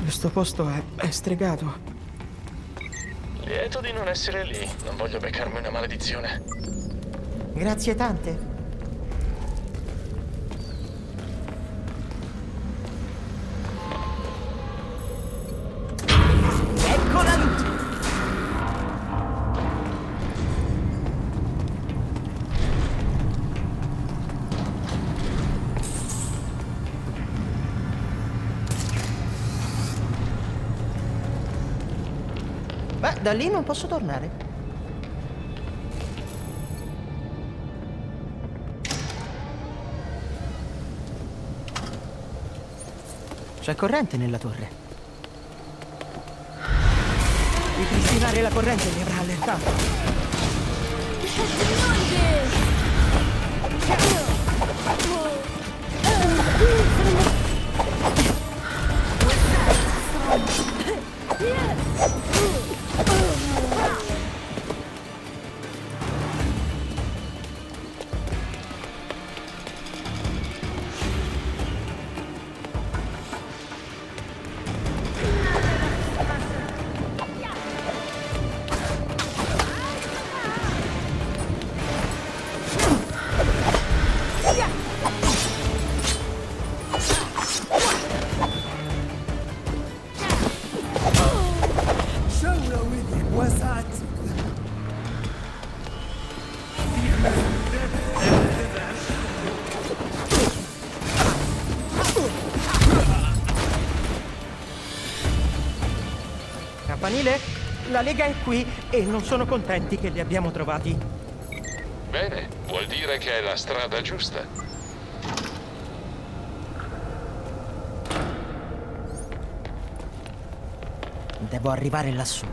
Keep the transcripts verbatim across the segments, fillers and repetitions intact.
Questo posto è, è stregato. Lieto di non essere lì. Non voglio beccarmi una maledizione. Grazie tante. Eccola lì! Beh, da lì non posso tornare. C'è corrente nella torre. Ripristinare la corrente mi avrà allertato. Campanile, la Lega è qui e non sono contenti che li abbiamo trovati. Bene, vuol dire che è la strada giusta. Devo arrivare lassù.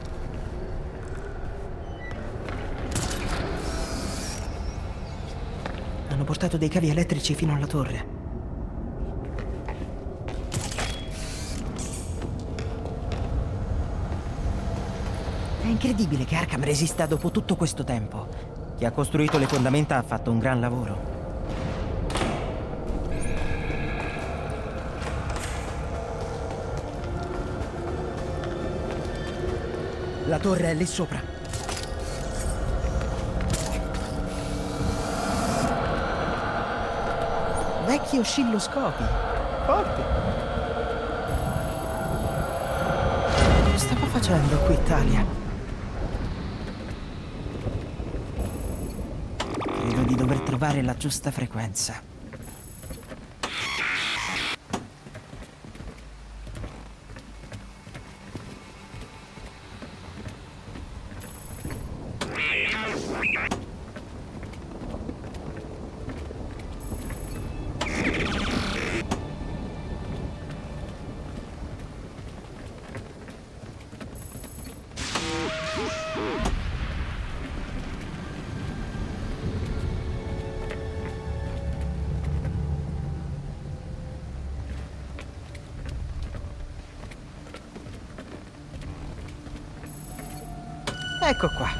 Hanno portato dei cavi elettrici fino alla torre. È incredibile che Arkham resista dopo tutto questo tempo. Chi ha costruito le fondamenta ha fatto un gran lavoro. La torre è lì sopra. Vecchi oscilloscopi. Forti. Che stava facendo qui Talia? Credo di dover trovare la giusta frequenza. Ecco qua.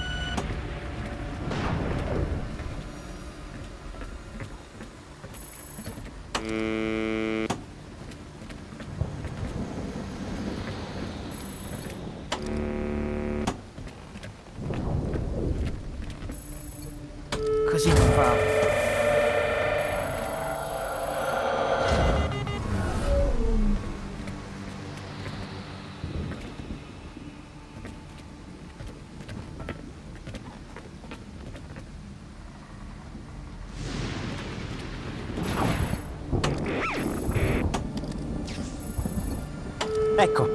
Così non va. Ecco.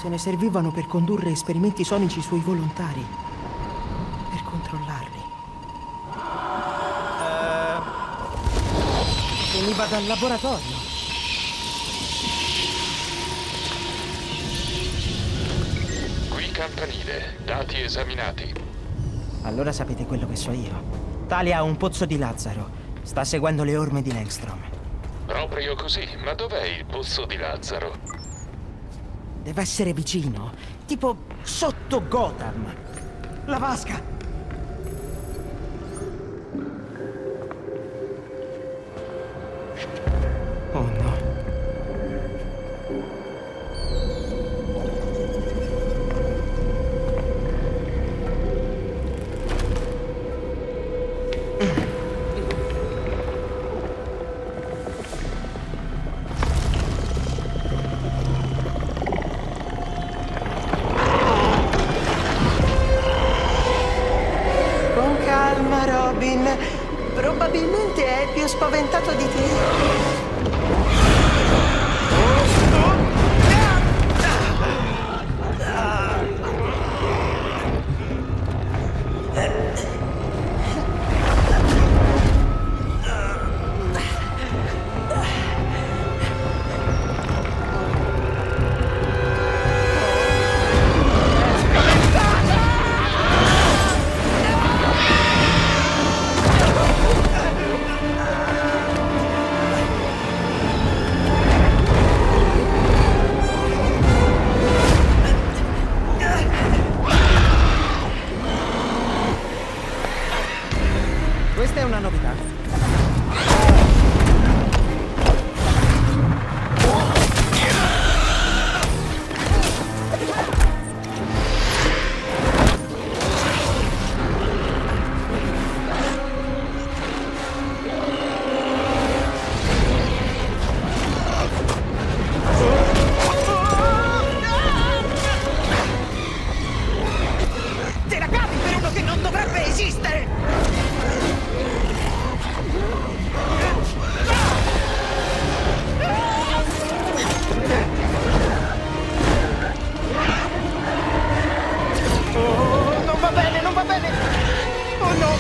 Se ne servivano per condurre esperimenti sonici sui volontari. Per controllarli. Uh, veniva dal laboratorio. Qui campanile, dati esaminati. Allora sapete quello che so io. Talia ha un pozzo di Lazzaro. Sta seguendo le orme di Langstrom. Proprio così, ma dov'è il pozzo di Lazzaro? Deve essere vicino, tipo sotto Gotham. La vasca! Oh no. Probabilmente è più spaventato di te. Questa è una novità. Te la cavi per uno che non dovrebbe esistere! Oh, non va bene, non va bene! Oh no!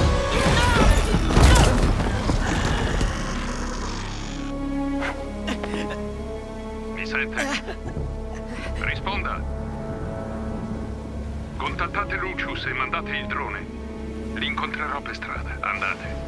Mi sente? Risponda. Contattate Lucius e mandate il drone. Li incontrerò per strada. Andate.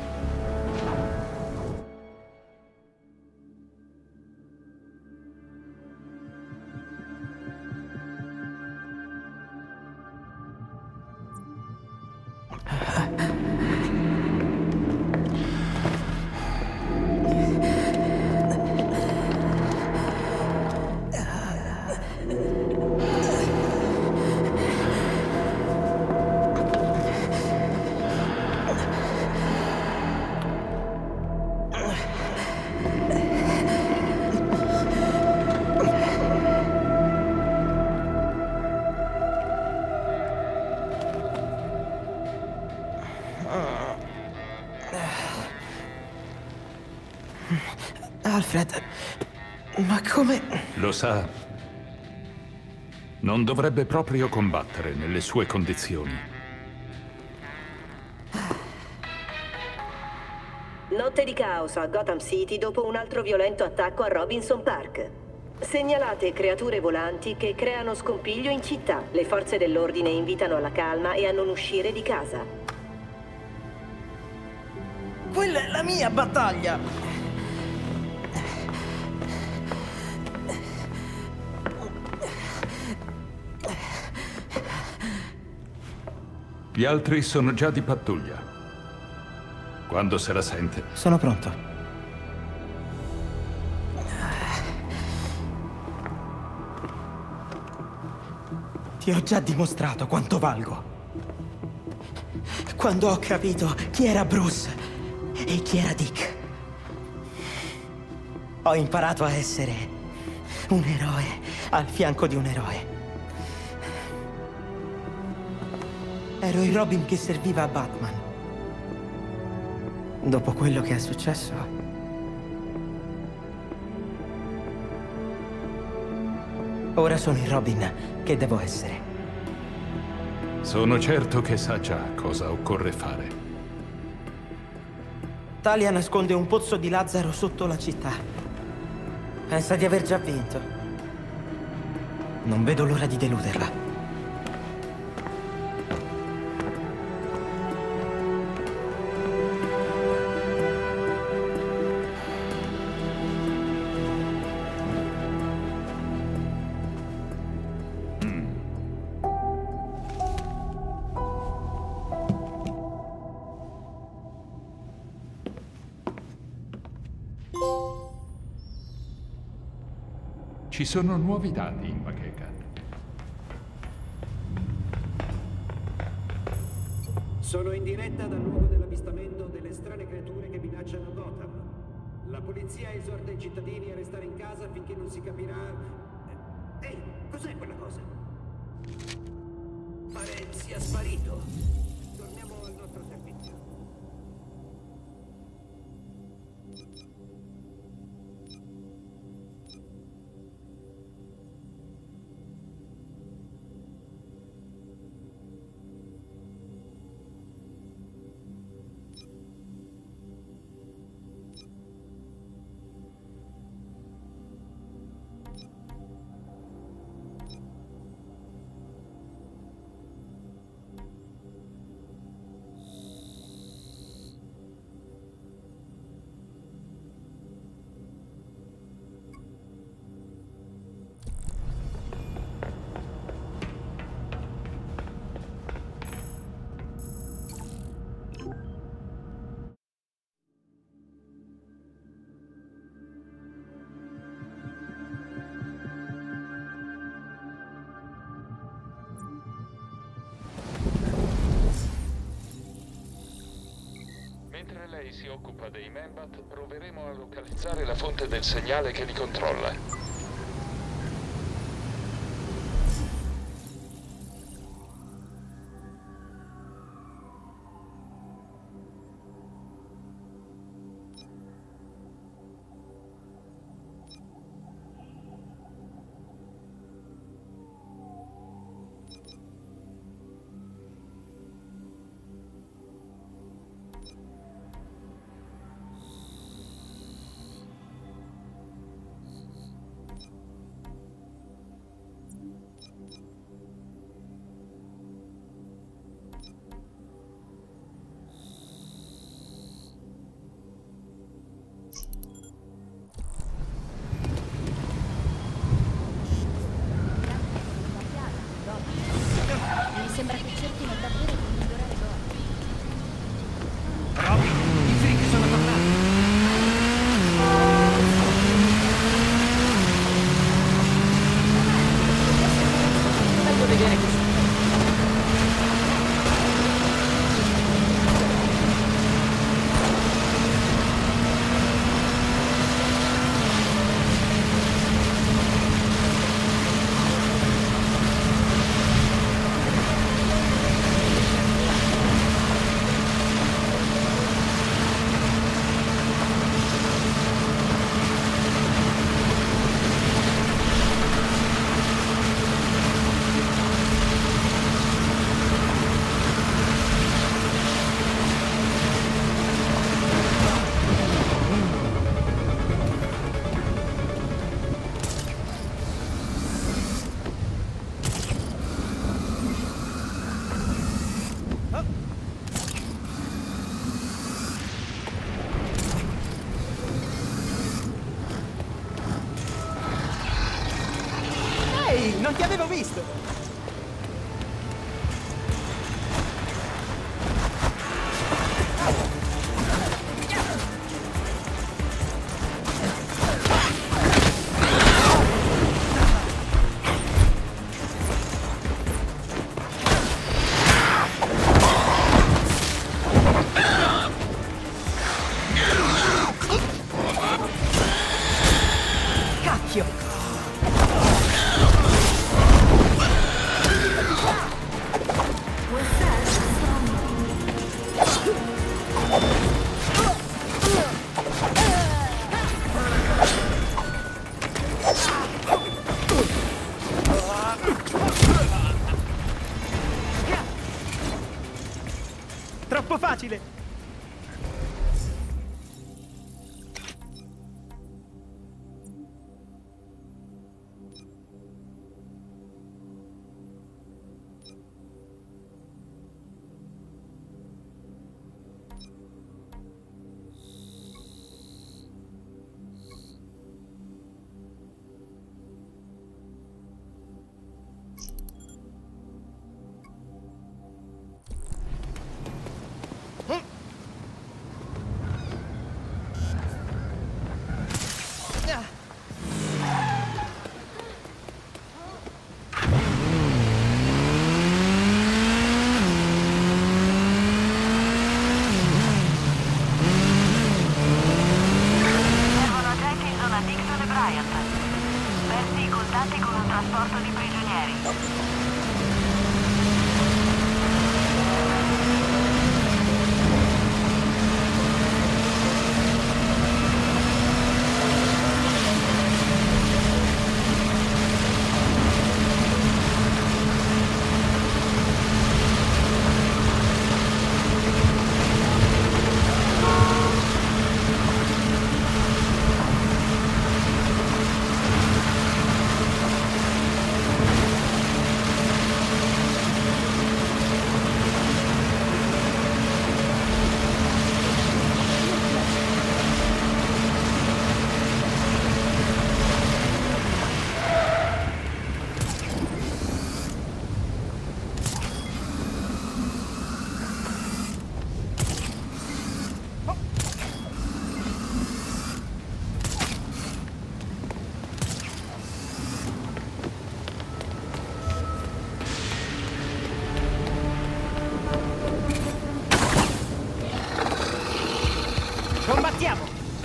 Alfred, ma come... Lo sa. Non dovrebbe proprio combattere nelle sue condizioni. Notte di caos a Gotham City dopo un altro violento attacco a Robinson Park. Segnalate creature volanti che creano scompiglio in città. Le forze dell'ordine invitano alla calma e a non uscire di casa. Quella è la mia battaglia! Gli altri sono già di pattuglia. Quando se la sente. Sono pronto. Ti ho già dimostrato quanto valgo. Quando ho capito chi era Bruce e chi era Dick, ho imparato a essere un eroe al fianco di un eroe. Ero il Robin che serviva a Batman. Dopo quello che è successo, Ora sono il Robin che devo essere. Sono certo che sa già cosa occorre fare. Talia nasconde un pozzo di Lazzaro sotto la città. Pensa di aver già vinto. Non vedo l'ora di deluderla. Ci sono nuovi dati in bacheca. Sono in diretta dal luogo dell'avvistamento delle strane creature che minacciano Gotham. La polizia esorta i cittadini a restare in casa finché non si capirà... Ehi, cos'è quella cosa? Pare sia sparito. Torniamo al nostro servizio. Mentre lei si occupa dei Membat, proveremo a localizzare la fonte del segnale che li controlla. Mi sembra che cerchino davvero di migliorare Gotham. Robin, i freak sono tornati! Voglio vedere questo. Non ti avevo visto! Cacchio! facile. Combattiamo!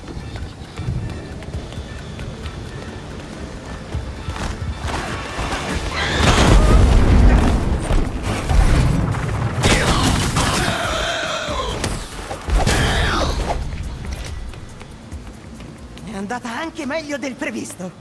È andata anche meglio del previsto.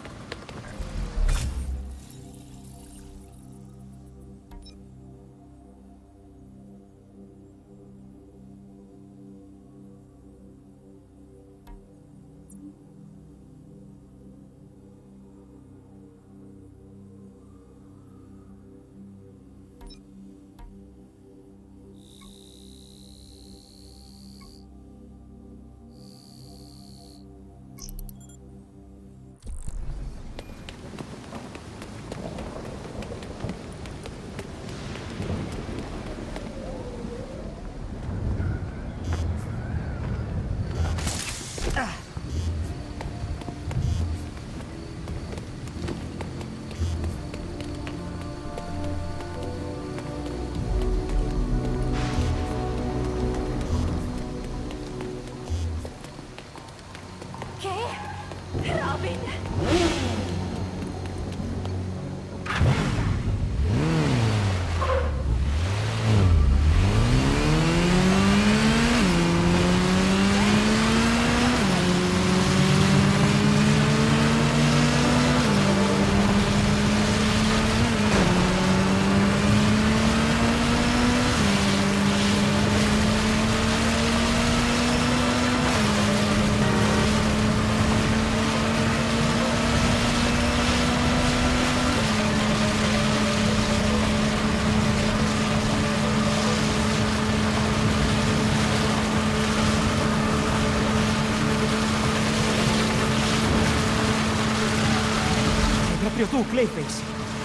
Proprio tu, Clayface.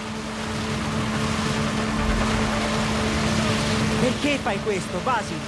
Perché fai questo, Basil?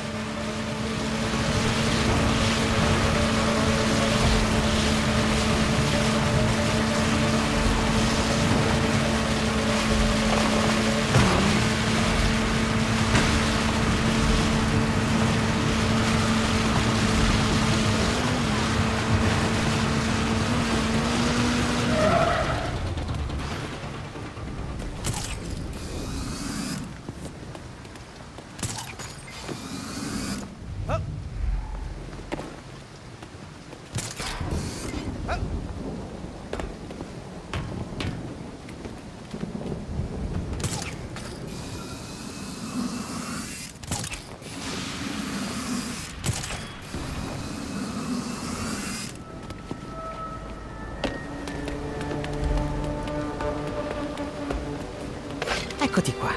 Eccoti qua.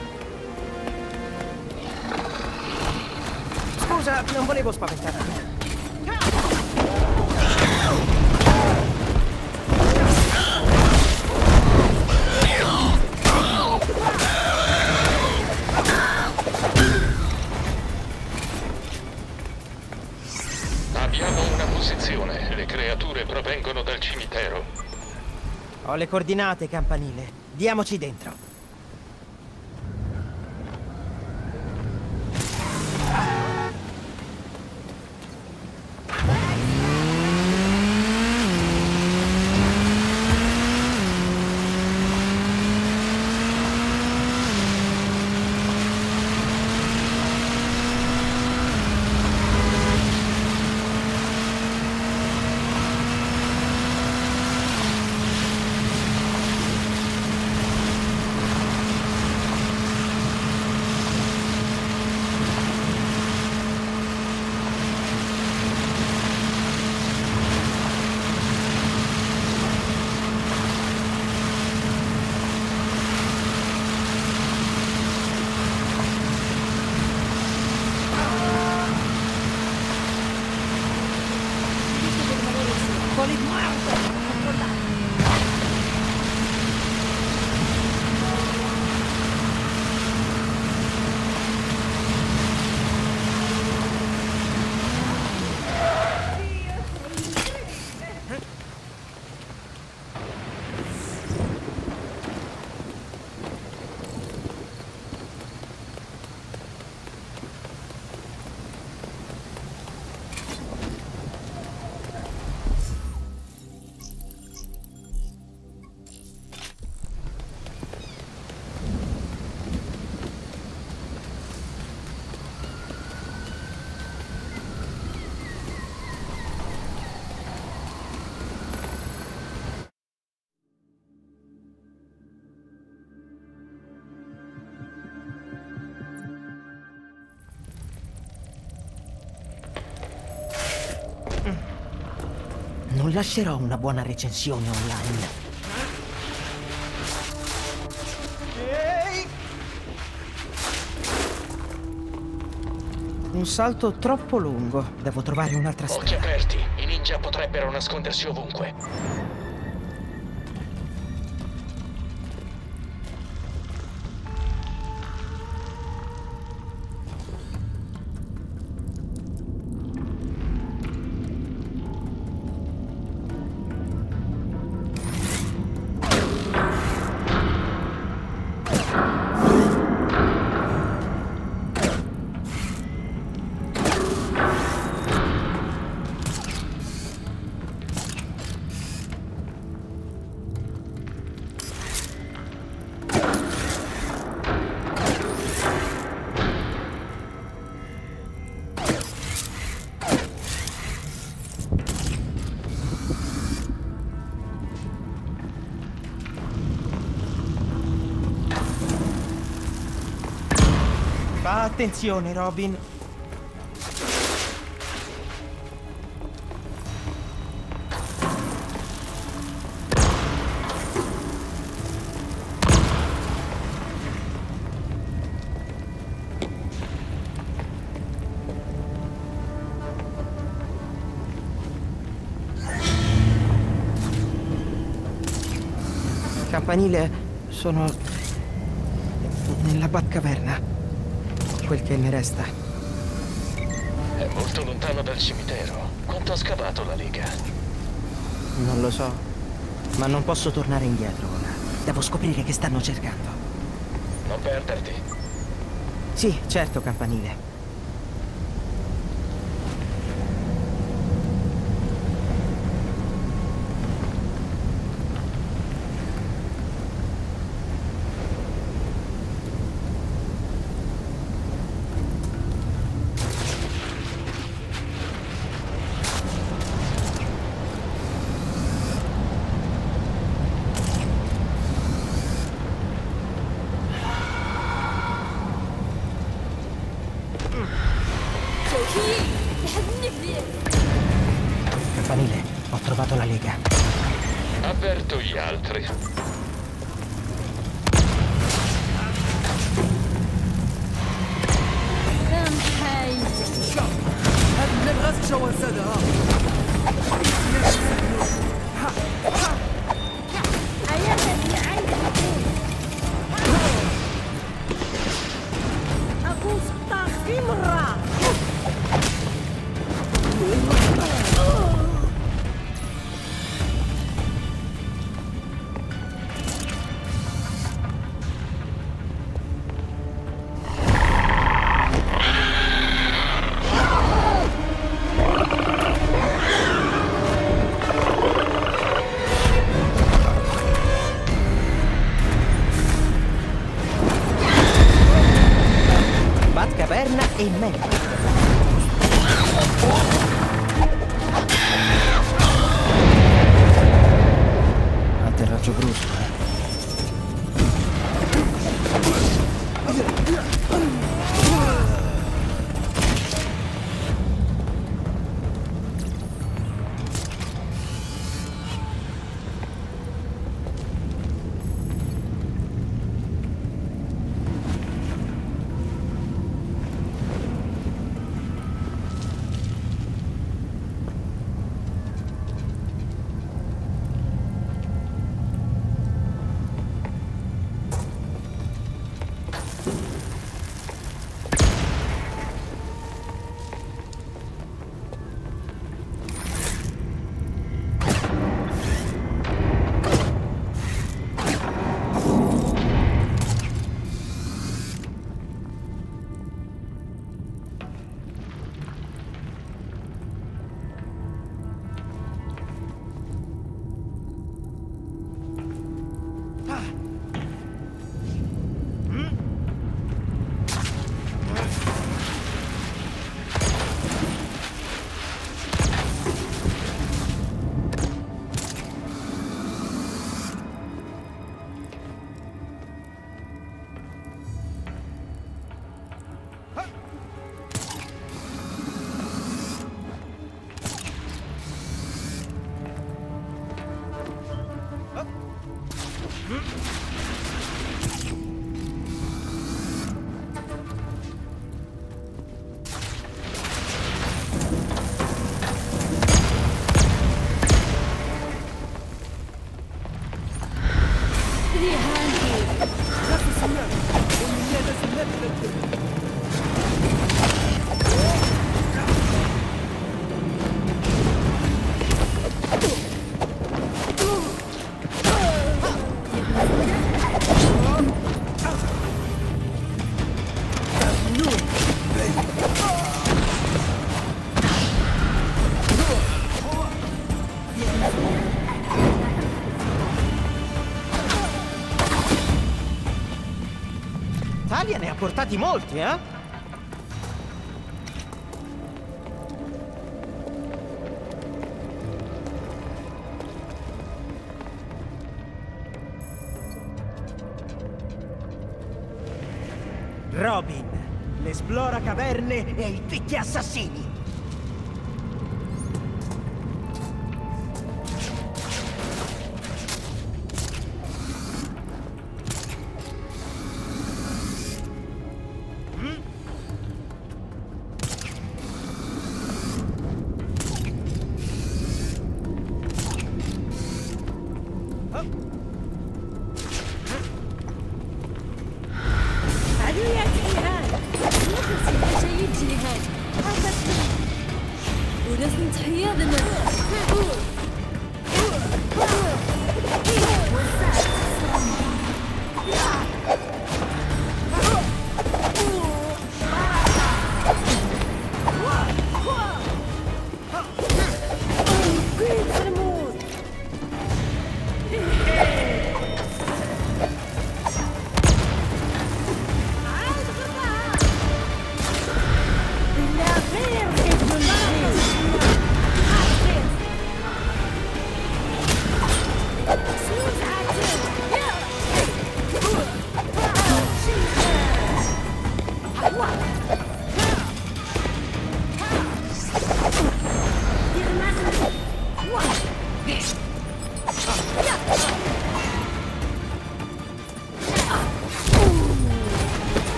Scusa, non volevo spaventarti. Abbiamo una posizione. Le creature provengono dal cimitero. Ho le coordinate, campanile. Diamoci dentro. Non lascerò una buona recensione online. Un salto troppo lungo. Devo trovare un'altra Occhi strada. aperti. I ninja potrebbero nascondersi ovunque. Fa attenzione, Robin. Campanile, sono nella Batcaverna. Quel che ne resta. È molto lontano dal cimitero. Quanto ha scavato la Lega? Non lo so, ma non posso tornare indietro ora. Devo scoprire che stanno cercando. Non perderti. Sì, certo, campanile. Campanile, ho trovato la Lega. Avverto gli altri. هذه من الغاز جوازها أكون طاخ في مرة. Batcaverna e Membat. Atterraggio brusco, eh? Talia ne ha portati molti, eh? Robin, l'esplora caverne e i picchi assassini. Yeah.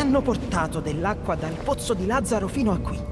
hanno portato dell'acqua dal pozzo di Lazzaro fino a qui.